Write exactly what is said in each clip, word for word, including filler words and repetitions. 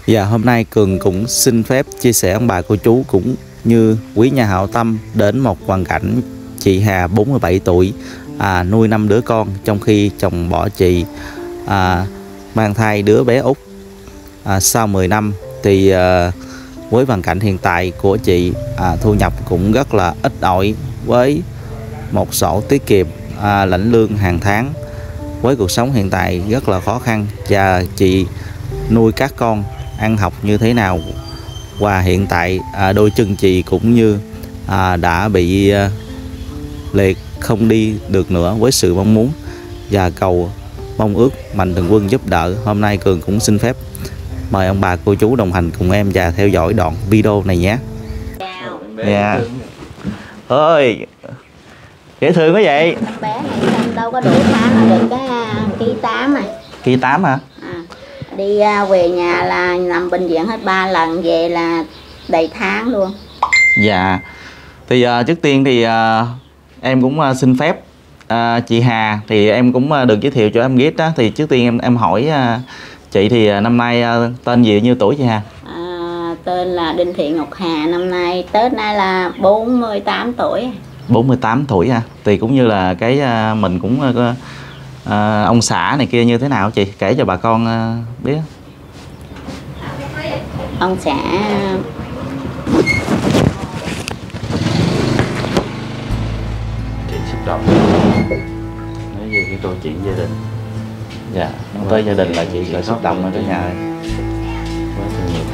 Và hôm nay Cường cũng xin phép chia sẻ ông bà cô chú cũng như quý nhà hảo tâm đến một hoàn cảnh chị Hà bốn mươi bảy tuổi à, nuôi năm đứa con trong khi chồng bỏ chị à, mang thai đứa bé út à, sau mười năm. Thì à, với hoàn cảnh hiện tại của chị à, thu nhập cũng rất là ít ỏi với một sổ tiết kiệm à, lãnh lương hàng tháng. Với cuộc sống hiện tại rất là khó khăn và chị nuôi các con ăn học như thế nào, và hiện tại à, đôi chân chị cũng như à, đã bị à, liệt không đi được nữa. Với sự mong muốn và cầu mong ước mạnh thường quân giúp đỡ, hôm nay Cường cũng xin phép mời ông bà cô chú đồng hành cùng em và theo dõi đoạn video này nhé. Dạ. Ơi, dễ thương quá vậy. Bé này sinh đâu có đủ tháng là được cái ký tám à. Ký tám hả? À, đi về nhà là nằm bệnh viện hết ba lần, về là đầy tháng luôn. Dạ. Thì uh, trước tiên thì uh, em cũng uh, xin phép uh, chị Hà thì em cũng uh, được giới thiệu cho em biết đó. Thì trước tiên em em hỏi uh, chị thì uh, năm nay uh, tên gì, nhiêu tuổi chị Hà? À, tên là Đinh Thị Ngọc Hà, năm nay Tết nay là bốn mươi tám tuổi. bốn mươi tám tuổi ha. Thì cũng như là cái uh, mình cũng uh, uh, ông xã này kia như thế nào chị? Kể cho bà con uh, biết. Ông xã chị xúc động nói về cái câu chuyện gia đình. Dạ, tới gia đình là chị lại xúc động ở cái nhà này. Quá thương nhiều.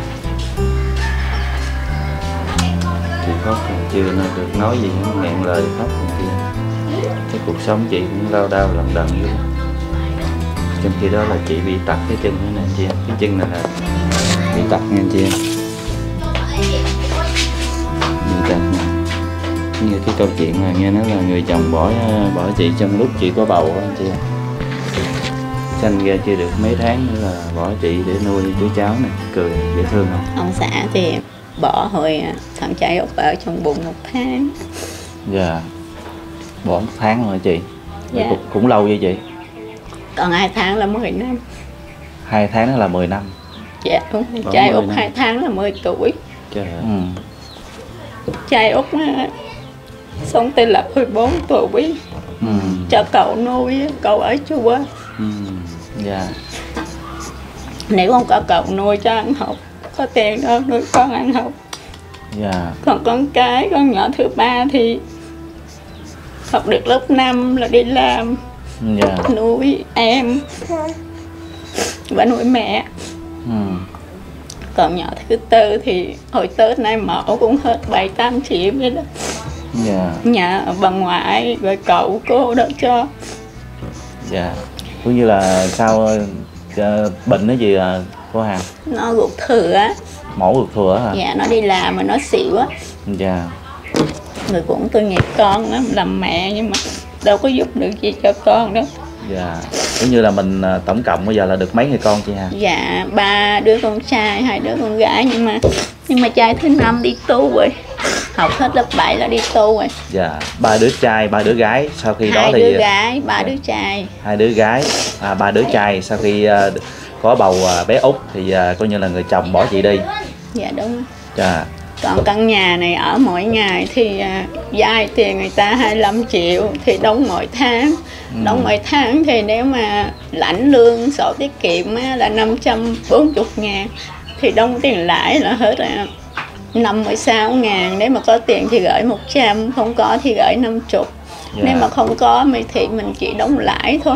Chị khóc còn chưa nên được nói gì nữa, nghẹn lời khóc còn chưa. Cái cuộc sống chị cũng lao đao lận đận luôn. Trong khi đó là chị bị tật cái chân nữa nè anh chị. Cái chân này là bị tật nha anh chị. Bị tật nè. Như cái câu chuyện mà nghe nói là người chồng bỏ bỏ chị trong lúc chị có bầu á anh chị. Sanh ra chưa được mấy tháng nữa là bỏ chị để nuôi đứa cháu này, cười dễ thương không? ông xã thì bỏ hồi thằng trai út ở trong bụng một tháng. Dạ. Bỏ một tháng rồi chị. Dạ. Cũng, cũng lâu vậy chị? Còn hai tháng là mười năm. Hai tháng đó là mười năm. Dạ đúng. Trai út hai tháng là mười tuổi. Trời ơi. Ừ. Trai út sống tên là mười bốn tuổi. Ừ. Cho cậu nuôi, cậu ở chùa. Ừ. Dạ. Nếu không có cậu nuôi cho ăn học, có tiền đâu nuôi con ăn học. Dạ. Còn con cái, con nhỏ thứ ba thì học được lớp năm là đi làm. Dạ. Nuôi em và nuôi mẹ. Ừ. Còn nhỏ thứ tư thì hồi Tết nay mẫu cũng hết bảy tám triệu vậy đó. Dạ. Nhà ở bà ngoại rồi cậu cô đó cho. Dạ. Cũng như là sao uh, bệnh cái gì à, cô Hà? Nó ruột thừa á. Mổ ruột thừa hả? Dạ nó đi làm mà nó xỉu á. Dạ. Người cũng tôi nghiệp con á, làm mẹ nhưng mà đâu có giúp được gì cho con đâu. Dạ. Cũng như là mình uh, tổng cộng bây giờ là được mấy người con chị Hà? Dạ ba đứa con trai, hai đứa con gái, nhưng mà nhưng mà trai thứ năm đi tu rồi, học hết lớp bảy là đi tu rồi. Dạ. Ba đứa trai, ba đứa gái. Sau khi hai đó thì đứa gái, ba dạ. đứa trai. Hai đứa gái, à, ba đứa trai. Sau khi uh, có bầu uh, bé út thì uh, coi như là người chồng bỏ chị đi. Dạ đúng. Dạ. Còn căn nhà này ở mỗi ngày thì uh, vay tiền người ta hai mươi lăm triệu thì đóng mỗi tháng. Ừ. Đóng mỗi tháng thì nếu mà lãnh lương sổ tiết kiệm á, là năm trăm bốn mươi ngàn thì đóng tiền lãi là hết uh, năm mươi sáu ngàn. Nếu mà có tiền thì gửi một trăm, không có thì gửi năm mươi. Yeah. Nếu mà không có thì mình chỉ đóng lãi thôi.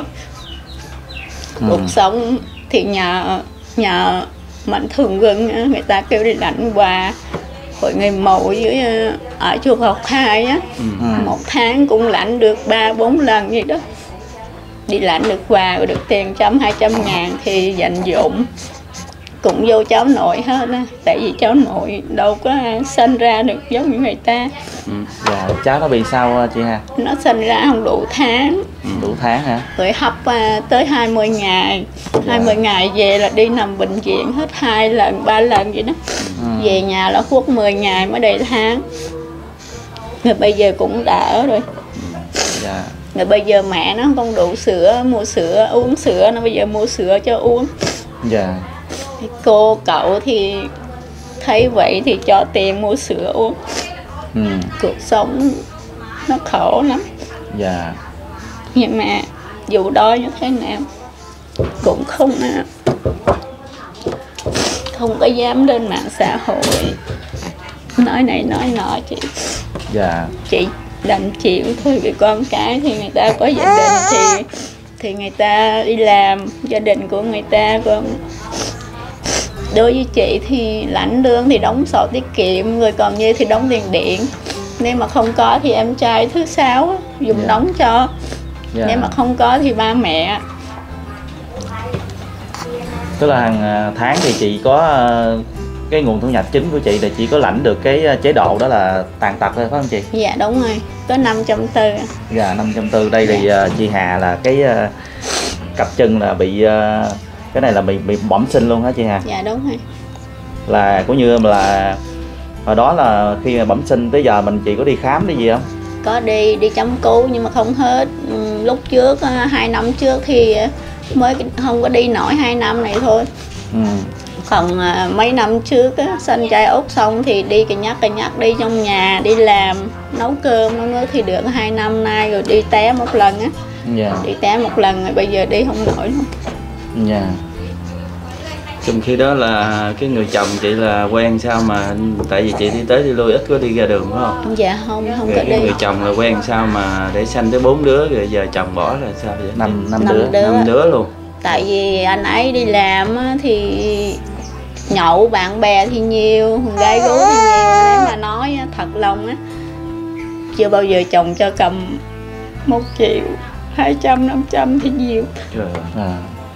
Ừ. Cuộc sống thì nhờ nhờ mạnh thường quân người ta kêu đi lãnh quà hội người mẫu dưới ở chùa Học Hai á. Ừ. Một tháng cũng lãnh được ba bốn lần gì đó. Đi lãnh được quà rồi được tiền trăm hai trăm ngàn thì dành dụm cũng vô cháu nội hết á, tại vì cháu nội đâu có sinh ra được giống như người ta. Ừ. Dạ, cháu nó bị sao chị Hà? Nó sinh ra không đủ tháng. Ừ, đủ tháng hả? Rồi hấp uh, tới hai mươi ngày. Dạ. hai mươi ngày về là đi nằm bệnh viện hết hai lần, ba lần vậy đó. Ừ. Về nhà là hút mười ngày mới đầy tháng. Rồi bây giờ cũng đỡ rồi. Dạ. Rồi bây giờ mẹ nó không đủ sữa, mua sữa, uống sữa, nó bây giờ mua sữa cho uống. Dạ. Thì cô cậu thì thấy vậy thì cho tiền mua sữa uống. Ừ. Cuộc sống nó khổ lắm. Dạ. Nhưng mà dù đói như thế nào cũng không không có dám lên mạng xã hội nói này nói nọ. Chị Dạ. chị đành chịu thôi, vì con cái thì người ta có gia đình thì thì người ta đi làm, gia đình của người ta. Còn đối với chị thì lãnh lương thì đóng sổ tiết kiệm, rồi còn như thì đóng tiền điện. Nếu mà không có thì em trai thứ sáu dùng Yeah. đóng cho. Dạ. Nếu mà không có thì ba mẹ. Tức là hàng tháng thì chị có ờ, cái nguồn thu nhập chính của chị là chị có lãnh được cái chế độ đó là tàn tật thôi phải không chị? Dạ đúng rồi, có năm trăm tư. Dạ, năm trăm tư. Đây thì uh, chị Hà là cái uh, cặp chân là bị uh, cái này là bị bị bẩm sinh luôn hả chị Hà? Dạ đúng rồi. Là cũng như là hồi đó là khi mà bẩm sinh tới giờ mình chị có đi khám cái gì không? Có đi đi chăm cứu nhưng mà không hết. Ừ, lúc trước hai năm trước thì mới không có đi nổi hai năm này thôi. Ừ. Còn à, mấy năm trước á, sinh trai út xong thì đi cà nhắc cà nhắc đi trong nhà, đi làm nấu cơm nấu nước thì được hai năm nay rồi đi té một lần á. Dạ. Đi té một lần rồi bây giờ đi không nổi luôn. Dạ. Trong khi đó là cái người chồng chị là quen sao mà, tại vì chị đi tới đi lui ít có đi ra đường phải không? Dạ không, không Rồi có cái đi. người chồng là quen sao mà để sanh tới bốn đứa rồi giờ chồng bỏ là sao vậy? Năm năm Năm đứa. đứa. Năm đứa luôn. Tại vì anh ấy đi làm á, thì nhậu bạn bè thì nhiều, gái gú thì nhiều. Nếu mà nói á, thật lòng á, chưa bao giờ chồng cho cầm một triệu, hai trăm, năm trăm thì nhiều. Trời. À.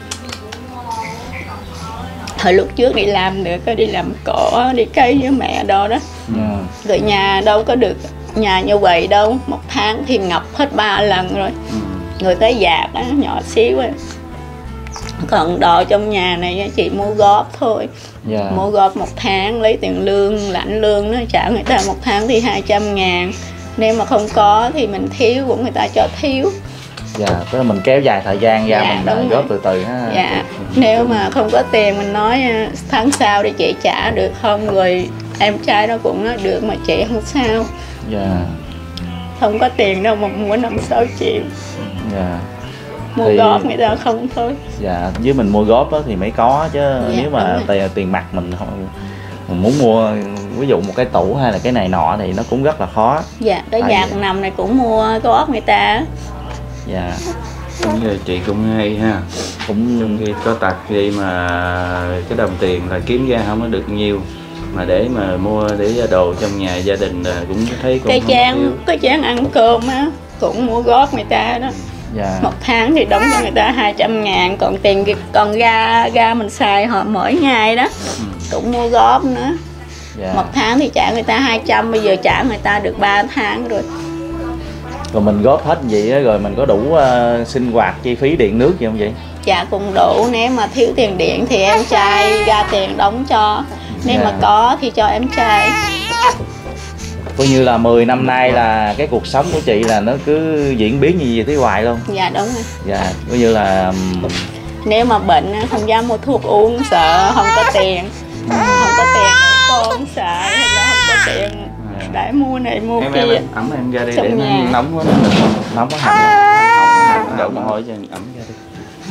Hồi lúc trước đi làm được, có đi làm cỏ, đi cấy với mẹ đó đó. Dạ. Rồi nhà đâu có được nhà như vậy đâu, một tháng thì ngập hết ba lần rồi. Ừ. Người tới dạt á, nhỏ xíu á. Còn đồ trong nhà này á, chị mua góp thôi. Dạ. Mua góp một tháng, lấy tiền lương, lãnh lương nó trả người ta một tháng thì hai trăm ngàn. Nếu mà không có thì mình thiếu cũng người ta cho thiếu. Dạ, tức là mình kéo dài thời gian ra. Dạ, Mình đúng góp rồi. từ từ ha. Dạ, nếu mà không có tiền mình nói tháng sau để chị trả được không, rồi em trai nó cũng nói được mà chị không sao. Dạ. Không có tiền đâu mà mua năm sáu triệu. Dạ. Mua Thì- góp người ta không thôi. Dạ, với mình mua góp đó thì mới có chứ. Dạ, Nếu mà đúng tiền, tiền mặt mình không, mình muốn mua ví dụ một cái tủ hay là cái này nọ thì nó cũng rất là khó. Dạ, cái Tại dạt vì- nằm này cũng mua góp người ta. Dạ. Cũng như chị cũng hay ha. Cũng Trong khi có tật gì mà cái đồng tiền là kiếm ra không có được nhiều, mà để mà mua để đồ trong nhà gia đình là cũng thấy cũng Cái không thiếu. chén, cái chén ăn cơm á cũng mua góp người ta đó. dạ. Một tháng thì đóng cho người ta hai trăm ngàn. Còn tiền còn ga ga mình xài họ mỗi ngày đó Ừ. cũng mua góp nữa. Dạ. Một tháng thì trả người ta hai trăm, bây giờ trả người ta được ba tháng rồi. Rồi mình góp hết vậy á, rồi mình có đủ uh, sinh hoạt chi phí điện nước gì không vậy? Dạ cũng đủ. Nếu mà thiếu tiền điện thì em trai ra tiền đóng cho. Nếu Dạ. mà có thì cho em trai. Coi như là mười năm nay là cái cuộc sống của chị là nó cứ diễn biến như vậy tới hoài luôn. Dạ đúng rồi. Dạ, coi như là um, Nếu mà bệnh á, không dám mua thuốc uống, sợ không có tiền. Không có tiền để con sợ, hay là không có tiền để mua này mua Em kia. em em ẩm em ra đi Trong để nó nhà. nóng quá. nóng quá hẳn. Đổ mồ hôi cho ẩm ra đi.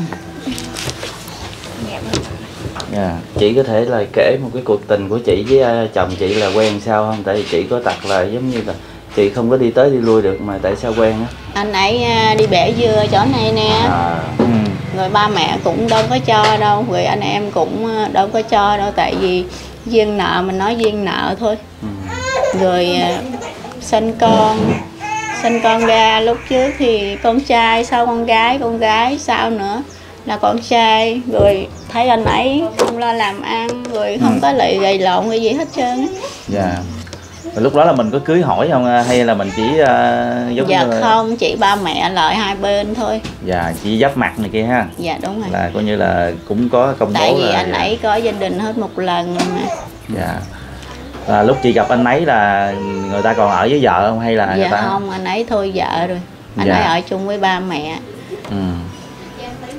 Dạ. Chị có thể là kể một cái cuộc tình của chị với uh, chồng chị là quen sao không? Tại vì chị có tật là giống như là chị không có đi tới đi lui được, mà tại sao quen á? Anh ấy à, đi bẻ dưa chỗ này nè. À, Ừ. Rồi ba mẹ cũng đâu có cho đâu. Rồi anh em cũng à, đâu có cho đâu. Tại vì duyên nợ, mình nói duyên nợ thôi. ừ. Rồi à, sinh con. Sinh con ra lúc trước thì con trai, sau con gái, con gái sau nữa là con trai. Rồi thấy anh ấy không lo làm ăn, rồi không Ừ. có lại gầy lộn cái gì hết trơn á. Dạ. Rồi lúc đó là mình có cưới hỏi không hay là mình chỉ uh, giống Dạ như là... không, chị ba mẹ lợi hai bên thôi. Dạ, chỉ giáp mặt này kia ha. Dạ đúng rồi. Là coi như là cũng có công Tại bố vì là... anh ấy có gia đình hết một lần mà. Dạ. Là lúc chị gặp anh ấy là người ta còn ở với vợ không hay là người Dạ ta... không, anh ấy thôi vợ rồi. Anh Dạ. ấy ở chung với ba mẹ. Ừ.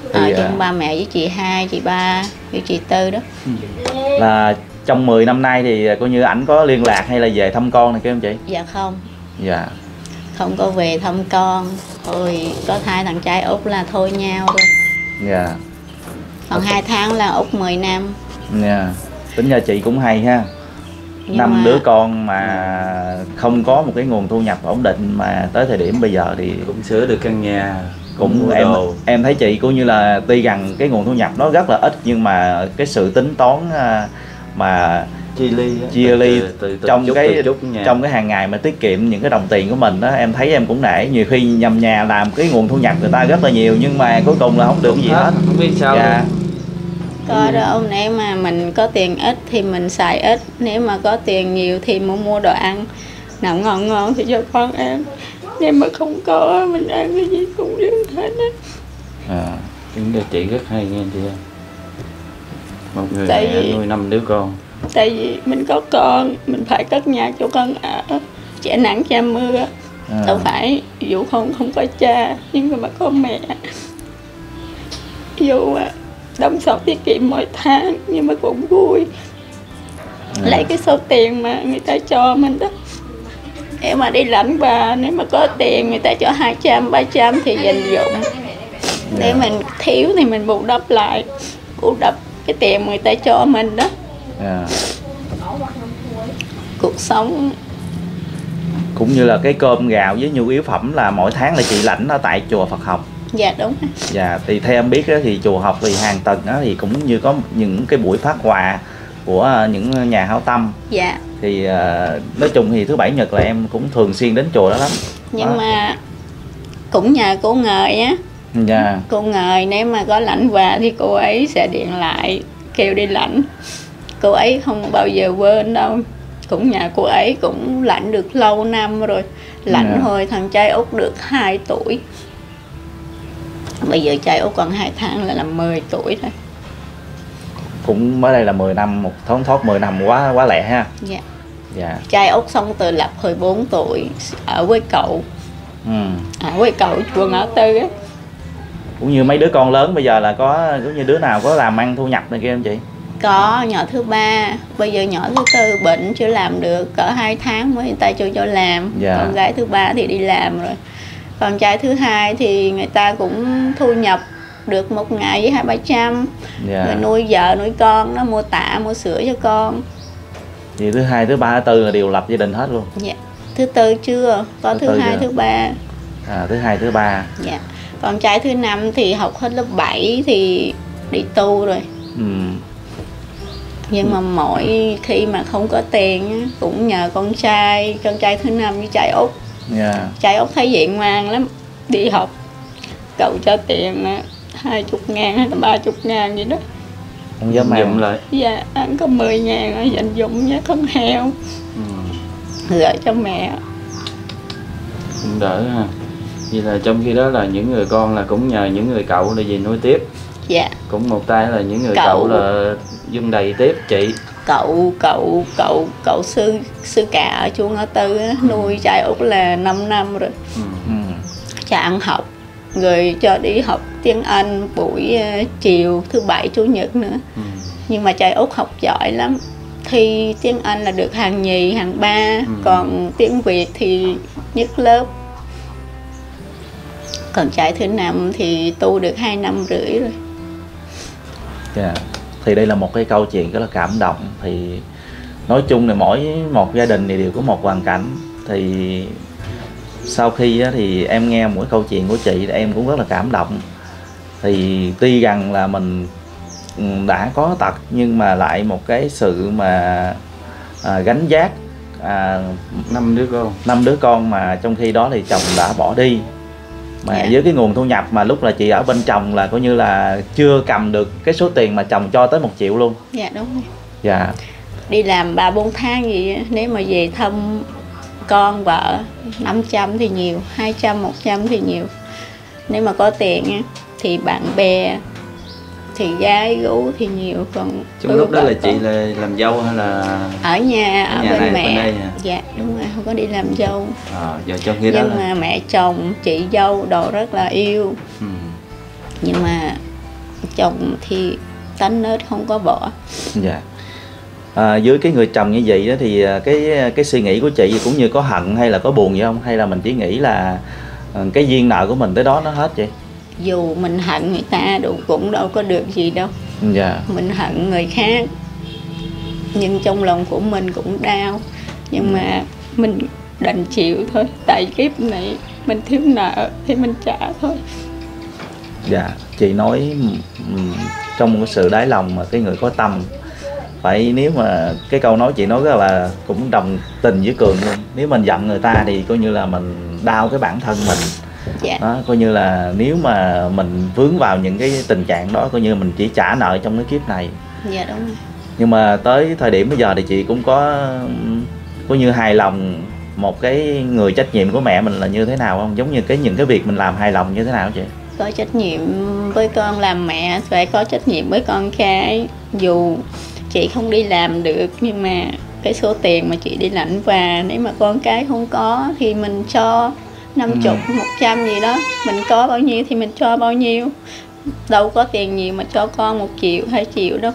Ở Thì, chung à, ba mẹ với chị hai, chị ba, với chị Tư đó. là trong mười năm nay thì coi như ảnh có liên lạc hay là về thăm con này kia không chị? Dạ không, Dạ. không có về thăm con. Rồi có thai thằng trai Út là thôi nhau rồi. Dạ. Còn hai tháng là Út mười năm. Dạ. Tính ra chị cũng hay ha. Nhưng Năm mà đứa con mà không có một cái nguồn thu nhập ổn định mà tới thời điểm bây giờ thì Cũng sửa được căn nhà, cũng mua em đồ. em thấy chị cũng như là tuy rằng cái nguồn thu nhập nó rất là ít nhưng mà cái sự tính toán à, mà chia ly á, chia từ- ly từ- từ- từ trong chút, cái từ chút nha. trong cái hàng ngày mà tiết kiệm những cái đồng tiền của mình đó, em thấy em cũng nể. Nhiều khi nhầm nhà làm cái nguồn thu nhập người ta rất là nhiều nhưng mà cuối cùng là không được Không gì hết, hết. không biết sao Dạ. luôn. có đâu, nếu mà mình có tiền ít thì mình xài ít, nếu mà có tiền nhiều thì mua mua đồ ăn nào ngon ngon thì cho con ăn, nếu mà không có mình ăn cái gì cũng được hết á. À, chúng ta chị rất hay nghe chị ơi. Một người Tại mẹ vì- nuôi năm đứa con. Tại vì mình có con, mình phải cất nhà cho con ở, che nắng che mưa, À. đâu phải dù không không có cha nhưng mà có mẹ, dù à, đóng sổ tiết kiệm mỗi tháng nhưng mà cũng vui. À. Lấy cái số tiền mà người ta cho mình đó, nếu mà đi lãnh bà, nếu mà có tiền người ta cho hai trăm ba trăm thì dành dụng, để mình thiếu thì mình bù đắp lại, bù đắp cái tiền người ta cho mình đó. Dạ. Cuộc sống Cũng như là cái cơm gạo với nhu yếu phẩm là mỗi tháng là chị lãnh ở tại chùa Phật học. dạ đúng. Dạ, thì theo em biết á, thì chùa học thì hàng tuần á, thì cũng như có những cái buổi phát quà của à, những nhà hảo tâm. Dạ, Thì à, nói chung thì thứ bảy nhật là em cũng thường xuyên đến chùa đó lắm. nhưng Đó. mà cũng nhờ cô Ngời á, Dạ. cô Ngời nếu mà có lãnh quà thì cô ấy sẽ điện lại kêu đi lãnh, cô ấy không bao giờ quên đâu. Cũng nhà cô ấy cũng lãnh được lâu năm rồi, lãnh Dạ. hồi thằng trai Út được hai tuổi, bây giờ trai Út còn hai tháng là làm mười tuổi thôi. Cũng mới đây là mười năm, một thoáng thoát mười năm quá quá lẹ ha. Dạ. Dạ. Trai Út xong từ lập hồi bốn tuổi ở với cậu, Ừ. ở với cậu chùa Ngõ Tư á. Cũng như mấy đứa con lớn bây giờ là có cũng như đứa nào có làm ăn thu nhập này kia không chị? Có nhỏ thứ ba, bây giờ nhỏ thứ tư bệnh chưa làm được, cỡ hai tháng mới người ta cho cho làm. Dạ. Con gái thứ ba thì đi làm rồi. Con trai thứ hai thì người ta cũng thu nhập được một ngày với hai ba trăm. Dạ. Rồi nuôi vợ nuôi con, nó mua tạ mua sữa cho con. Thì thứ hai, thứ ba, thứ tư là đều lập gia đình hết luôn. Dạ. Thứ tư chưa, có Thứ thứ tư hai, chưa? thứ ba. À, thứ hai, thứ ba. Dạ. Con trai thứ năm thì học hết lớp bảy thì đi tu rồi. Ừ. Nhưng mà mỗi khi mà không có tiền á, cũng nhờ con trai, con trai thứ năm với trai Út. Dạ. Trai Út thấy vậy ngoan lắm, đi học cậu cho tiền hai chục ngàn hay là ba chục ngàn gì đó. Không dám Dùm ăn. lại. Dạ, ăn có mười ngàn ở dành dụng với con heo, Ừ. gửi cho mẹ. Cũng đỡ ha. Vậy là trong khi đó là những người con là cũng nhờ những người cậu là về nuôi tiếp. Dạ, Cũng một tay là những người Cậu. cậu, là dung đầy tiếp chị. cậu, cậu, cậu, cậu sư, sư cả ở chùa Ngõ Tư á, nuôi trai Út là năm năm rồi. Ừ. Ừ. Cho ăn học, rồi cho đi học tiếng Anh buổi ờ, chiều, thứ bảy, chủ nhật nữa. Ừ. Nhưng mà trai Út học giỏi lắm, thi tiếng Anh là được hàng nhì, hàng ba, Ừ. còn tiếng Việt thì nhất lớp. Còn trai thứ năm thì tu được hai năm rưỡi rồi. Dạ. Thì đây là một cái câu chuyện rất là cảm động. Thì nói chung là mỗi một gia đình thì đều có một hoàn cảnh. Thì sau khi á, thì em nghe mỗi câu chuyện của chị em cũng rất là cảm động. Thì tuy rằng là mình ừ, đã có tật nhưng mà lại một cái sự mà à, gánh vác à, Năm đứa con. năm đứa con mà trong khi đó thì chồng đã bỏ đi, mà Dạ. với cái nguồn thu nhập mà lúc là chị ở bên chồng là coi như là chưa cầm được cái số tiền mà chồng cho tới một triệu luôn. Dạ đúng rồi. Dạ. Đi làm ba bốn tháng gì á, nếu mà về thăm con vợ năm trăm thì nhiều, hai trăm, một trăm thì nhiều. Nếu mà có tiền á, thì bạn bè thì gái gú thì nhiều, còn Trong tôi lúc đó vợ là chị con là làm dâu hay là ở nhà, ở nhà bên này, mẹ. bên đây hả? Dạ đúng rồi, không có đi làm dâu. à, giờ trong khi đó Nhưng là mà mẹ chồng chị dâu đồ rất là yêu. ừ. Nhưng mà chồng thì tánh nết không có bỏ. Dạ. À, dưới cái người chồng như vậy đó thì cái cái suy nghĩ của chị cũng như có hận hay là có buồn gì không, hay là mình chỉ nghĩ là cái duyên nợ của mình tới đó nó hết vậy? Dù mình hận người ta đâu cũng đâu có được gì đâu. Dạ. Mình hận người khác nhưng trong lòng của mình cũng đau, nhưng mà mình đành chịu thôi, tại kiếp này mình thiếu nợ thì mình trả thôi. Dạ, chị nói um, trong một cái sự đáy lòng mà cái người có tâm, phải nếu mà cái câu nói chị nói rất là cũng đồng tình với Cường luôn. Nếu mình giận người ta thì coi như là mình đau cái bản thân mình. Dạ. Đó, coi như là nếu mà mình vướng vào những cái tình trạng đó, coi như mình chỉ trả nợ trong cái kiếp này. Dạ đúng rồi. Nhưng mà tới thời điểm bây giờ thì chị cũng có có như hài lòng một cái người trách nhiệm của mẹ mình là như thế nào không? Giống như cái những cái việc mình làm hài lòng như thế nào chị? Có trách nhiệm với con, làm mẹ phải có trách nhiệm với con cái. Dù chị không đi làm được nhưng mà cái số tiền mà chị đi lãnh và nếu mà con cái không có thì mình cho năm chục, một trăm gì đó, mình có bao nhiêu thì mình cho bao nhiêu. Đâu có tiền nhiều mà cho con một triệu, hai triệu đâu.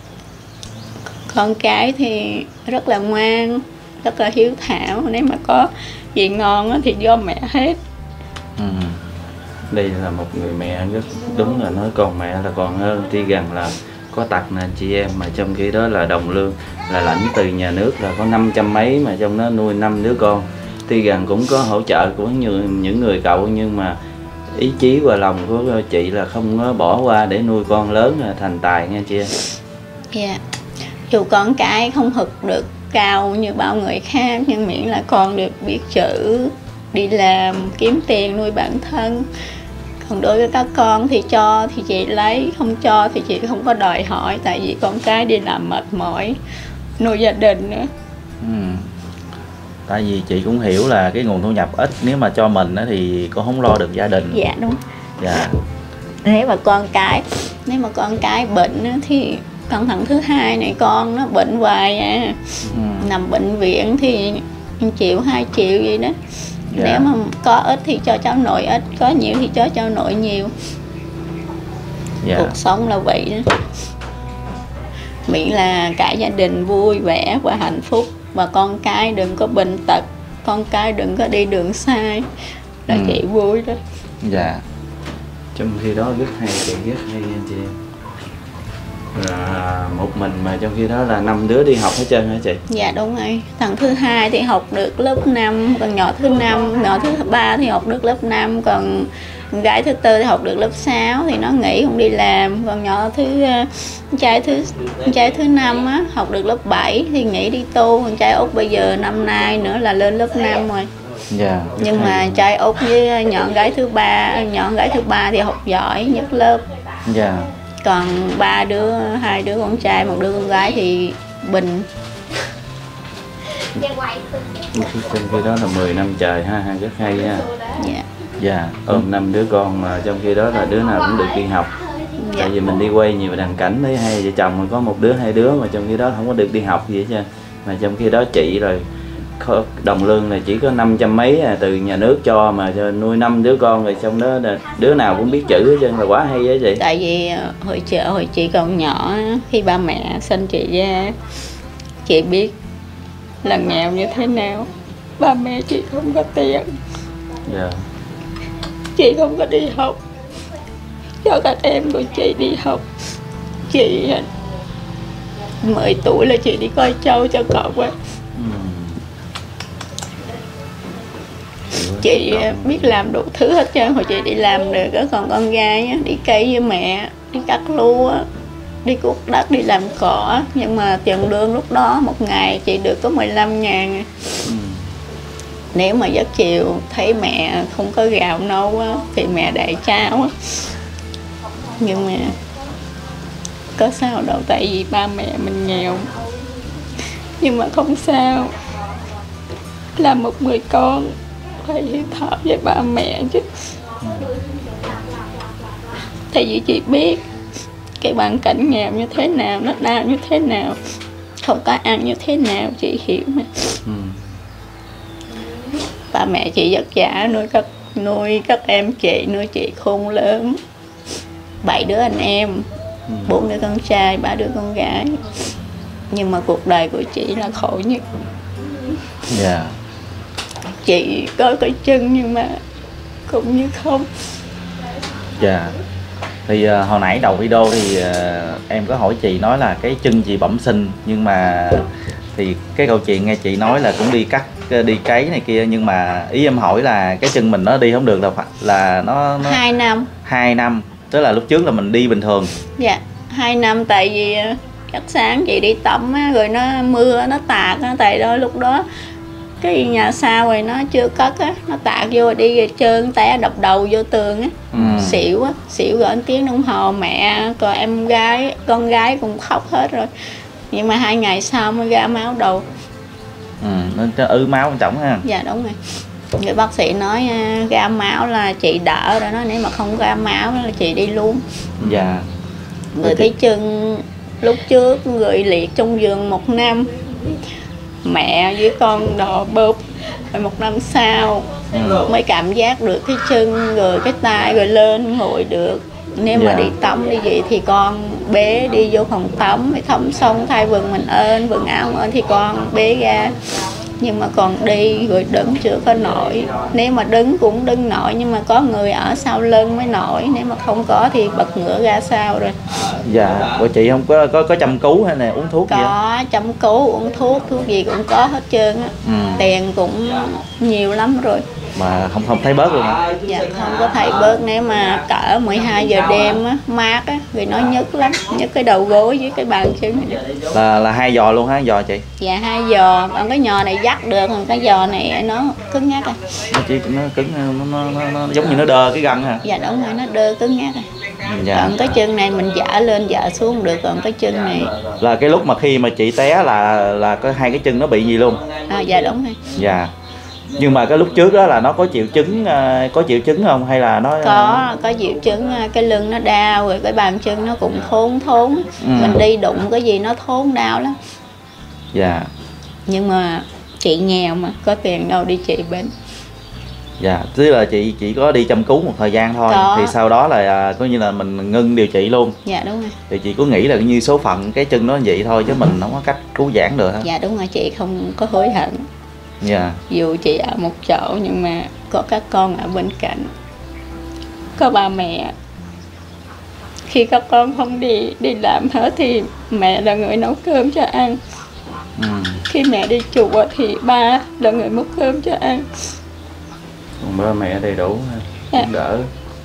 Con cái thì rất là ngoan, rất là hiếu thảo, nếu mà có gì ngon thì do mẹ hết. Ừ. Đây là một người mẹ rất đúng, là nói con mẹ là còn hơn. Tuy rằng là có tật nè chị em, mà trong khi đó là đồng lương là lãnh từ nhà nước là có năm trăm mấy, mà trong đó nuôi năm đứa con. Tuy rằng cũng có hỗ trợ của những người cậu, nhưng mà ý chí và lòng của chị là không có bỏ qua để nuôi con lớn là thành tài nha chị em. Dạ. Dù con cái không thực được cao như bao người khác, nhưng miễn là con được biết chữ, đi làm kiếm tiền nuôi bản thân. Còn đối với các con thì cho thì chị lấy, không cho thì chị không có đòi hỏi, tại vì con cái đi làm mệt mỏi nuôi gia đình nữa. Ừ. Tại vì chị cũng hiểu là cái nguồn thu nhập ít, nếu mà cho mình thì cũng không lo được gia đình. Dạ đúng. Dạ. Nếu mà con cái nếu mà con cái bệnh thì con thằng thứ hai này con nó bệnh hoài à. Ừ. Nằm bệnh viện thì một triệu, hai triệu gì đó. Dạ. Nếu mà có ít thì cho cháu nội ít, có nhiều thì cho cháu nội nhiều. Dạ. Cuộc sống là vậy đó. Miễn là cả gia đình vui vẻ và hạnh phúc, và con cái đừng có bệnh tật, con cái đừng có đi đường sai là ừ. chị vui đó. Dạ. Trong khi đó rất hay, chị rất hay nha chị. Là một mình mà trong khi đó là năm đứa đi học hết trơn hả chị? Dạ đúng rồi. Thằng thứ hai thì học được lớp năm, còn nhỏ thứ năm, nhỏ thứ ba thì học được lớp năm, còn gái thứ tư thì học được lớp sáu thì nó nghỉ không đi làm, còn nhỏ thứ trai thứ trai thứ năm á học được lớp bảy thì nghỉ đi tu, còn trai Út bây giờ năm nay nữa là lên lớp năm rồi. Dạ. Nhưng mà trai Út với nhỏ gái thứ ba, nhỏ gái thứ ba thì học giỏi nhất lớp. Dạ. Còn ba đứa, hai đứa con trai, một đứa con gái thì bình. Trong khi đó là mười năm trời ha, rất hay ha. Dạ. Dạ. Ôm năm đứa con mà trong khi đó là đứa nào cũng được đi học. Dạ. Tại vì mình đi quay nhiều đàn cảnh thấy hai vợ chồng mà có một đứa hai đứa mà trong khi đó không có được đi học gì hết trơn. Mà trong khi đó chị rồi đồng lương là chỉ có năm trăm mấy à, từ nhà nước cho mà cho nuôi năm đứa con, rồi trong đó là đứa nào cũng biết chữ hết trơn, là quá hay á chị. Tại vì hồi chợ hồi chị còn nhỏ, khi ba mẹ sinh chị ra, chị biết là nghèo như thế nào. Ba mẹ chị không có tiền. Dạ. Chị không có đi học cho các em của chị đi học. Chị mười tuổi là chị đi coi trâu cho cậu á. Chị biết làm đủ thứ hết trơn, hồi chị đi làm được. Còn con gái á, đi cây với mẹ, đi cắt lúa, đi cuốc đất, đi làm cỏ. Nhưng mà tiền lương lúc đó một ngày chị được có mười lăm ngàn. Ừ. Nếu mà giấc chiều thấy mẹ không có gạo nấu á, thì mẹ đậy cháo á. Nhưng mà có sao đâu, tại vì ba mẹ mình nghèo. Nhưng mà không sao, là một người con phải hiếu thảo với ba mẹ chứ. Tại vì chị biết cái hoàn cảnh nghèo như thế nào, nó đau như thế nào, không có ăn như thế nào, chị hiểu mà. Ừ. Ba mẹ chị vất vả nuôi các nuôi các em chị, nuôi chị khôn lớn. bảy đứa anh em, Ừ. bốn đứa con trai, ba đứa con gái. Nhưng mà cuộc đời của chị là khổ nhất. Dạ. Chị có cái chân nhưng mà cũng như không. Dạ. Thì uh, hồi nãy đầu video thì uh, em có hỏi chị nói là cái chân chị bẩm sinh, nhưng mà thì cái câu chuyện nghe chị nói là cũng đi cắt đi cấy này kia, nhưng mà ý em hỏi là cái chân mình nó đi không được là phải là nó, nó Hai năm. hai năm, tức là lúc trước là mình đi bình thường. Dạ, hai năm tại vì chắc sáng chị đi tắm á, rồi nó mưa nó tạt á, tại đó lúc đó cái nhà sau rồi nó chưa cất á, nó tạt vô rồi đi rồi trơn té đập đầu vô tường á. Ừ. Xỉu á, xỉu rồi một tiếng đồng hồ, mẹ còn em gái, con gái cũng khóc hết rồi. Nhưng mà hai ngày sau mới ra máu đầu. Ừ, nó ứ máu quan trọng ha. Dạ đúng rồi. Người bác sĩ nói à, ra máu là chị đỡ rồi, nói nếu mà không ra máu là chị đi luôn. Dạ. Người thấy chân lúc trước người liệt trong giường một năm, mẹ với con đò bóp, rồi một năm sau Ừ. mới cảm giác được cái chân rồi cái tay rồi lên ngồi được. Nếu mà Dạ. đi tắm đi gì thì con bế đi vô phòng tắm, mới tắm xong thay quần mình ơn, quần áo mình ơn thì con bế ra. Nhưng mà còn đi rồi đứng chưa có nổi. Nếu mà đứng cũng đứng nổi, nhưng mà có người ở sau lưng mới nổi. Nếu mà không có thì bật ngửa ra sau rồi. Dạ. Của chị không có có có chăm cứu hay là uống thuốc gì không? Có chăm cứu, uống thuốc, thuốc gì cũng có hết trơn á. Ừ. Tiền cũng nhiều lắm rồi. Mà không không thấy bớt luôn hả? Dạ không có thấy bớt. Nếu mà cỡ mười hai giờ đêm á, mát á, rồi nó nhức lắm, nhức cái đầu gối với cái bàn chân này. Là là hai giò luôn hả, giò chị? Dạ hai giò, còn cái nhò này dắt được, còn cái giò này nó cứng nhắc à. Nó chỉ nó cứng, nó, nó, nó, nó giống như nó đơ cái gân hả? Dạ đúng rồi, nó đơ cứng nhắc à. Dạ. Còn cái chân này mình dở lên dở xuống được, còn cái chân này Là cái lúc mà khi mà chị té là là có hai cái chân nó bị gì luôn? à, dạ đúng rồi. Dạ. Nhưng mà cái lúc trước đó là nó có triệu chứng uh, có triệu chứng không hay là nó Có có triệu chứng, cái lưng nó đau, rồi cái bàn chân nó cũng thốn thốn. Ừ. Mình đi đụng cái gì nó thốn đau lắm. Dạ. Nhưng mà chị nghèo mà có tiền đâu đi trị bệnh. Dạ, tức là chị chỉ có đi chăm cứu một thời gian thôi. Có. Thì sau đó là coi như là mình ngưng điều trị luôn. Dạ đúng rồi. Thì chị có nghĩ là như số phận cái chân nó vậy thôi chứ mình không có cách cứu vãn được hả? Dạ đúng rồi, chị không có hối hận. Dạ. Dù chị ở một chỗ nhưng mà có các con ở bên cạnh, có ba mẹ. Khi các con không đi đi làm hết thì mẹ là người nấu cơm cho ăn. Ừ. Khi mẹ đi chùa thì ba là người múc cơm cho ăn. Còn ba mẹ đầy đủ ha, Dạ. cũng đỡ.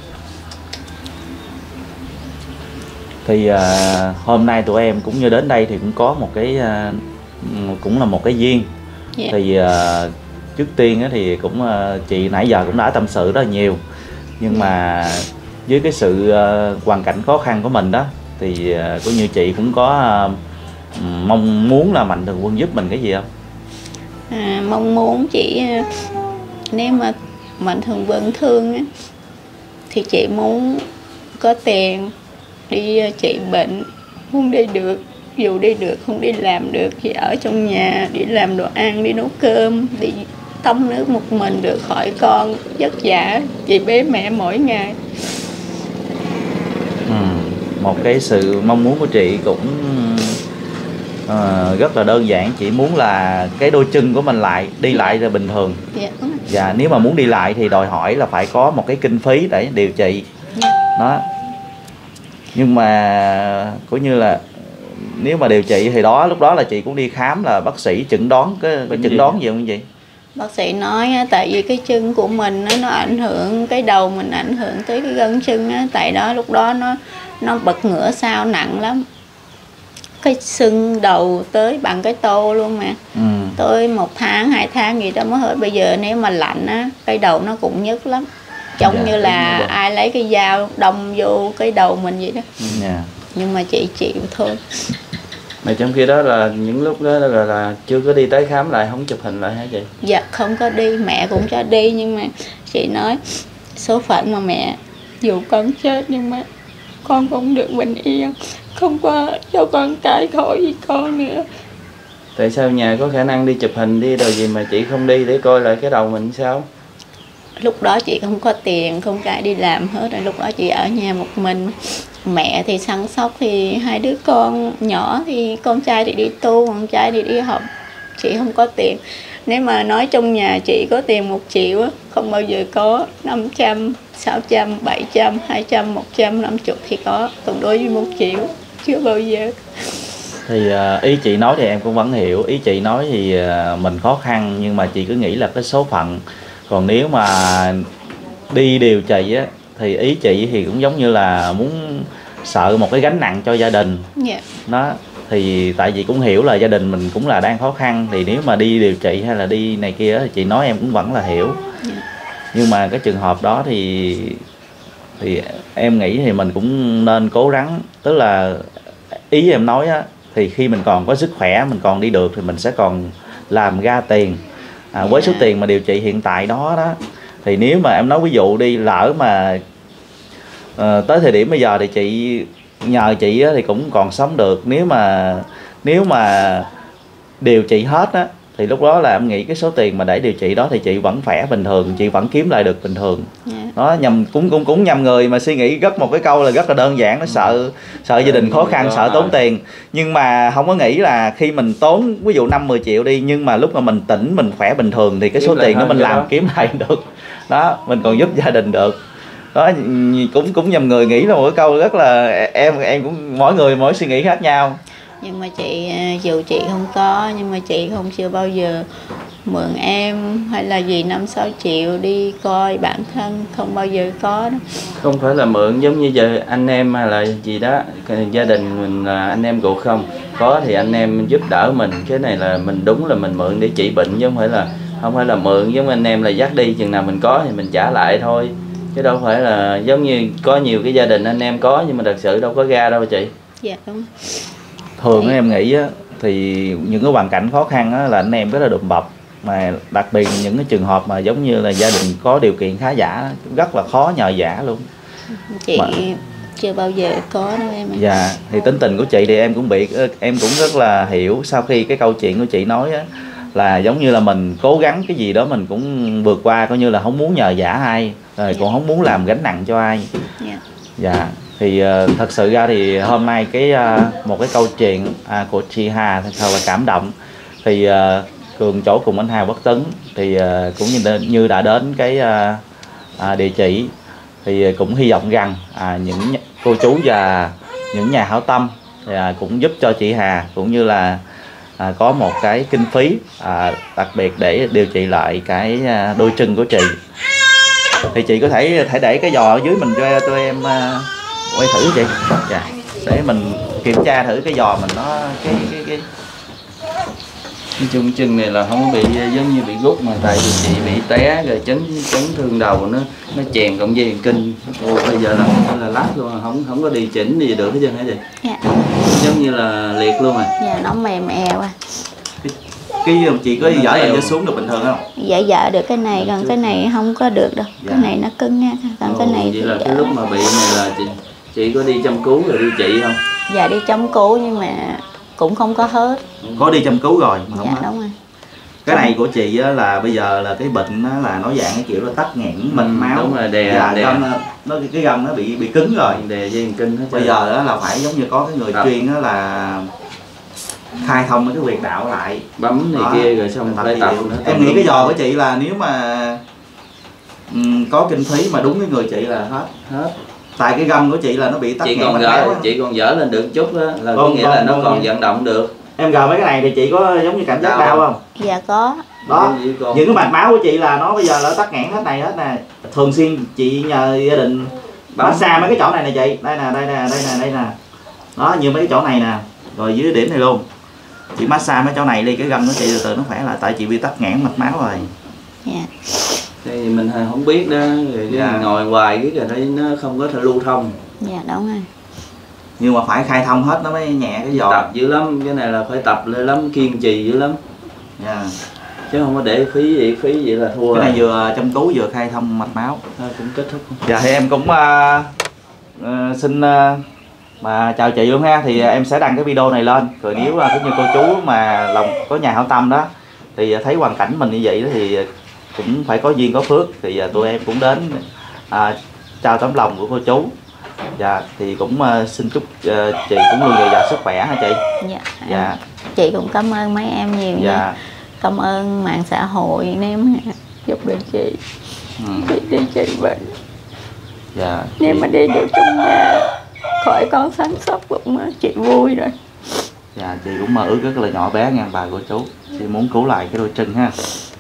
Thì uh, hôm nay tụi em cũng như đến đây thì cũng có một cái uh, cũng là một cái duyên. Dạ. Thì uh, trước tiên á thì cũng uh, chị nãy giờ cũng đã tâm sự rất là nhiều, nhưng mà với cái sự uh, hoàn cảnh khó khăn của mình đó thì uh, cũng như chị cũng có uh, mong muốn là Mạnh Thường Quân giúp mình cái gì không? À, mong muốn chị nếu mà Mạnh Thường Quân thương á, thì chị muốn có tiền đi trị bệnh, muốn đi được, dù đi được không đi làm được thì ở trong nhà đi làm đồ ăn, đi nấu cơm, đi tắm nước một mình được khỏi con vất vả chị bế mẹ mỗi ngày. Ừ, một cái sự mong muốn của chị cũng uh, rất là đơn giản, chỉ muốn là cái đôi chân của mình lại đi lại là bình thường. Dạ, đúng rồi. Và nếu mà muốn đi lại thì đòi hỏi là phải có một cái kinh phí để điều trị. Dạ. Đó. Nhưng mà cũng như là nếu mà điều trị thì đó lúc đó là chị cũng đi khám, là bác sĩ chẩn đoán cái, cái chẩn đoán gì không chị? Bác sĩ nói á, tại vì cái chân của mình á, nó ảnh hưởng cái đầu mình, ảnh hưởng tới cái gân chân á, tại đó lúc đó nó nó bật ngửa sau nặng lắm, cái sưng đầu tới bằng cái tô luôn mà. Ừ. Tới một tháng hai tháng gì đó mới hết. Bây giờ nếu mà lạnh á, cái đầu nó cũng nhức lắm, giống Dạ, như là đúng rồi. ai lấy cái dao đâm vô cái đầu mình vậy đó. Dạ. Nhưng mà chị chịu thôi. Mà trong khi đó là những lúc đó là, là, là chưa có đi tới khám lại, không chụp hình lại hả chị? Dạ không có đi, mẹ cũng cho đi, nhưng mà chị nói số phận mà mẹ, dù con chết nhưng mà con cũng được bình yên, không có cho con cãi khỏi với con nữa. Tại sao nhà có khả năng đi chụp hình đi rồi gì mà chị không đi để coi lại cái đầu mình sao? lúc đó chị không có tiền, không có ai đi làm hết rồi, lúc đó chị ở nhà một mình. Mẹ thì săn sóc thì hai đứa con nhỏ thì con trai thì đi tu, con trai thì đi học. Chị không có tiền. Nếu mà nói trong nhà chị có tiền một triệu á, không bao giờ có. Năm trăm, sáu trăm, bảy trăm, hai trăm, một trăm năm mươi thì có. Còn đối với một triệu chưa bao giờ. Thì uh, ý chị nói thì em cũng vẫn hiểu. Ý chị nói thì uh, mình khó khăn, nhưng mà chị cứ nghĩ là cái số phận. Còn nếu mà đi điều trị á, thì ý chị thì cũng giống như là muốn sợ một cái gánh nặng cho gia đình. Yeah. Đó, thì tại vì cũng hiểu là gia đình mình cũng là đang khó khăn, thì nếu mà đi điều trị hay là đi này kia thì chị nói em cũng vẫn là hiểu. Yeah. Nhưng mà cái trường hợp đó thì thì em nghĩ thì mình cũng nên cố gắng, tức là ý em nói á, thì khi mình còn có sức khỏe, mình còn đi được thì mình sẽ còn làm ra tiền. À, với số tiền mà điều trị hiện tại đó đó, thì nếu mà em nói ví dụ đi, lỡ mà uh, tới thời điểm bây giờ thì chị nhờ chị á, thì cũng còn sống được. Nếu mà nếu mà điều trị hết á, thì lúc đó là em nghĩ cái số tiền mà để điều trị đó thì chị vẫn khỏe bình thường, chị vẫn kiếm lại được bình thường. Yeah. Đó, nhầm cũng cũng cũng nhầm người mà suy nghĩ rất một cái câu là rất là đơn giản, nó sợ sợ gia đình khó khăn, sợ tốn tiền, nhưng mà không có nghĩ là khi mình tốn ví dụ năm mười triệu đi, nhưng mà lúc mà mình tỉnh, mình khỏe bình thường thì cái số tiền đó mình làm đó. Kiếm lại được đó, mình còn giúp gia đình được đó. Cũng cũng nhầm người nghĩ là một cái câu rất là em em cũng mỗi người mỗi suy nghĩ khác nhau. Nhưng mà chị, dù chị không có, nhưng mà chị không chưa bao giờ mượn em hay là gì năm sáu triệu đi coi bản thân, không bao giờ có đó. Không phải là mượn giống như giờ anh em hay là gì đó, gia đình mình là anh em ruột không, có thì anh em giúp đỡ mình, cái này là mình đúng là mình mượn để trị bệnh, chứ không phải là không phải là mượn giống anh em là dắt đi, chừng nào mình có thì mình trả lại thôi, chứ đâu phải là giống như có nhiều cái gia đình anh em có nhưng mà thật sự đâu có ra đâu chị. Dạ đúng. Thường em nghĩ á, thì những cái hoàn cảnh khó khăn á, là anh em rất là đùm bọc, mà đặc biệt những cái trường hợp mà giống như là gia đình có điều kiện khá giả rất là khó nhờ vả luôn. Chị mà, chưa bao giờ có đâu em. Dạ, thì tính tình của chị thì em cũng bị em cũng rất là hiểu. Sau khi cái câu chuyện của chị nói á, là giống như là mình cố gắng cái gì đó mình cũng vượt qua, coi như là không muốn nhờ vả ai, rồi yeah. Cũng không muốn làm gánh nặng cho ai. Yeah. Dạ, thì uh, thật sự ra thì hôm nay cái uh, một cái câu chuyện uh, của chị Hà thật là cảm động. Thì uh, Cường chỗ cùng anh Hà Quốc Tấn thì uh, cũng như, như đã đến cái uh, uh, địa chỉ, thì cũng hy vọng rằng uh, những cô chú và những nhà hảo tâm thì, uh, cũng giúp cho chị Hà, cũng như là À, có một cái kinh phí à, đặc biệt để điều trị lại cái à, đôi chân của chị. Thì chị có thể thể để cái giò ở dưới mình cho tôi em à, quay thử chị. Dạ. Để mình kiểm tra thử cái giò mình nó cái cái cái cái chung chân này là không có bị giống như bị gút, mà tại vì chị bị té rồi chấn chấn thương đầu, nó nó chèn cộng dây kinh. Ồ, bây giờ là là lát luôn, không không có đi chỉnh gì được hết trơn hả chị? Dạ. Giống như là liệt luôn à? Dạ, nó mềm eo à. Cái, cái chị có dở lên xuống được bình thường không? Dạ dạ được cái này, còn cái này không có được đâu. Dạ. Cái này nó cứng nha, còn Ồ, cái này vậy là cái lúc mà bị này là chị chị có đi chăm cứu rồi đi trị không? Dạ đi chăm cứu nhưng mà cũng không có hết. Có đi chăm cứu rồi mà không dạ, hết. Đúng rồi. Cái này của chị á, là bây giờ là cái bệnh nó là nó dạng cái kiểu là tắc nghẽn mạch máu. Đúng rồi, đè, dạ, đè. Gân, nó cái gân nó bị bị cứng rồi, đè dây kinh hết. Bây giờ đó là phải giống như có cái người à. chuyên đó là khai thông cái huyệt đạo lại, bấm này đó, kia rồi xong phải tập nữa. Em nghĩ cái giò của chị là nếu mà um, có kinh phí mà đúng cái người chị là hết hết. Tại cái gân của chị là nó bị tắc nghẽn mạch máu. Chị còn dở lên được chút đó, là có nghĩa là nó còn vận động được. Em gờ mấy cái này thì chị có giống như cảm giác đau không? Dạ có. Đó, những cái mạch máu của chị là nó bây giờ là tắc nghẽn hết này hết nè. Thường xuyên chị nhờ gia đình massage mấy cái chỗ này nè chị. Đây nè, đây nè, đây nè, đây nè. Đó, như mấy cái chỗ này nè. Rồi dưới điểm này luôn. Chị massage mấy chỗ này đi, cái gân của chị từ từ nó khỏe lại. Tại chị bị tắc nghẽn mạch máu rồi. Dạ. Thì mình không biết đó, rồi dạ. ngồi hoài cái rồi thấy nó không có thể lưu thông. Dạ đúng rồi. Nhưng mà phải khai thông hết nó mới nhẹ cái giò. Tập dữ lắm, cái này là phải tập lên lắm, kiên trì dữ lắm. Yeah. Chứ không có để phí vậy, phí vậy là thua. Cái này vừa chăm cứu vừa khai thông mạch máu. Thôi cũng kết thúc. Dạ thì em cũng uh, uh, xin uh, mà chào chị luôn ha. Thì uh, em sẽ đăng cái video này lên. Rồi nếu uh, cũng như cô chú mà lòng có nhà hảo tâm đó, thì uh, thấy hoàn cảnh mình như vậy đó, thì uh, cũng phải có duyên có phước thì à, tụi em cũng đến à, trao tấm lòng của cô chú. Dạ thì cũng uh, xin chúc uh, chị cũng luôn dồi dào sức khỏe hả chị. Dạ. Dạ. Chị cũng cảm ơn mấy em nhiều Dạ. nha. Cảm ơn mạng xã hội nếu mà giúp được chị. Ừ. Chị đi chị bệnh. Dạ. Nếu chị... mà đi được trong nhà khỏi con săn sóc cũng chị vui rồi. Dạ chị cũng mơ ước rất là nhỏ bé nha bà cô chú. Chị muốn cứu lại cái đôi chân ha.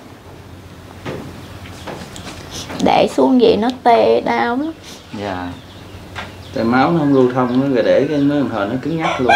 Để xuống vậy nó tê đau lắm. Dạ. Tại máu nó không lưu thông nó rồi để cái nó hồi nó cứng nhắc luôn.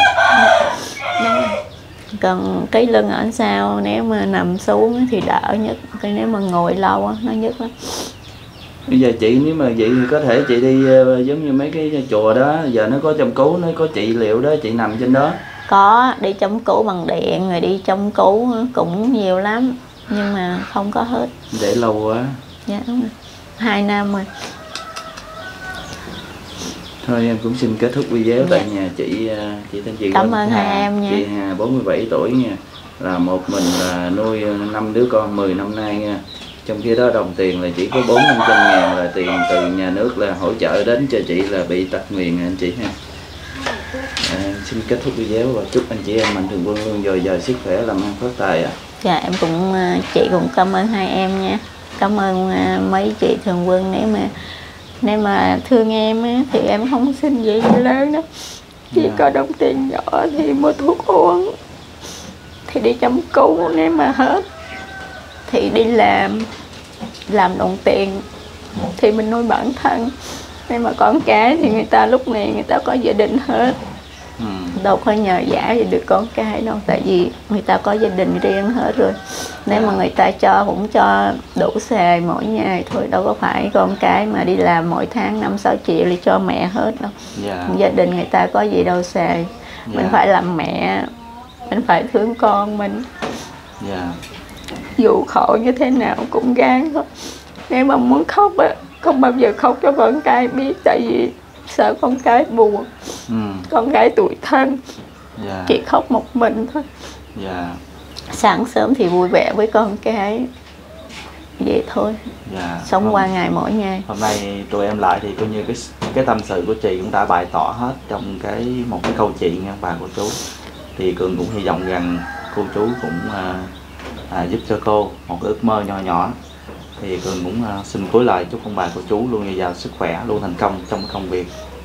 Còn cái lưng ở sau nếu mà nằm xuống thì đỡ nhất, cái nếu mà ngồi lâu nó nhức lắm. Bây giờ chị nếu mà vậy thì có thể chị đi uh, giống như mấy cái chùa đó, giờ nó có chăm cứu, nó có trị liệu đó, chị nằm trên đó. Có đi chăm cứu bằng điện rồi đi chăm cứu cũng nhiều lắm nhưng mà không có hết. Để lâu quá. Dạ đúng rồi. Hai năm rồi. Thôi em cũng xin kết thúc video tại nhà chị chị tên chị Cảm ơn hai em nha. Chị Hà bốn mươi bảy tuổi nha, là một mình là nuôi năm đứa con mười năm nay nha. Trong khi đó đồng tiền là chỉ có bốn năm trăm ngàn là tiền từ nhà nước là hỗ trợ đến cho chị là bị tật nguyền anh chị ha. À, xin kết thúc video và chúc anh chị em mạnh thường quân luôn dồi dào sức khỏe làm ăn phát tài ạ. À. Dạ em cũng chị cũng cảm ơn hai em nha. Cảm ơn mấy chị thường quân nếu mà nếu mà thương em á, thì em không xin gì lớn đâu. Chỉ yeah. có đồng tiền nhỏ thì mua thuốc uống, thì đi chăm cứu nếu mà hết thì đi làm làm đồng tiền thì mình nuôi bản thân. Nhưng mà con cái thì người ta lúc này người ta có gia đình hết, ừ. đâu có nhờ vả gì được con cái đâu, tại vì người ta có gia đình riêng hết rồi. Nếu mà người ta cho cũng cho đủ xài mỗi ngày thôi, đâu có phải con cái mà đi làm mỗi tháng năm sáu triệu thì cho mẹ hết đâu. Yeah. Gia đình người ta có gì đâu xài. Yeah. Mình phải làm mẹ, mình phải thương con mình. Yeah. Dù khổ như thế nào cũng gắng thôi. Nếu mà muốn khóc á, không bao giờ khóc cho con cái biết, tại vì sợ con cái buồn, ừ. con cái tủi thân. Yeah. Chỉ khóc một mình thôi. Yeah. Sáng sớm thì vui vẻ với con cái, vậy thôi. Yeah. Sống hôm, qua ngày mỗi ngày. Hôm nay tụi em lại thì coi như cái cái tâm sự của chị cũng đã bày tỏ hết trong cái một cái câu chuyện nha bà cô chú. Thì Cường cũng hy vọng rằng cô chú cũng à, à, giúp cho cô một ước mơ nho nhỏ. Thì Cường cũng uh, xin cuối lời chúc ông bà cô chú luôn dồi dào sức khỏe, luôn thành công trong công việc.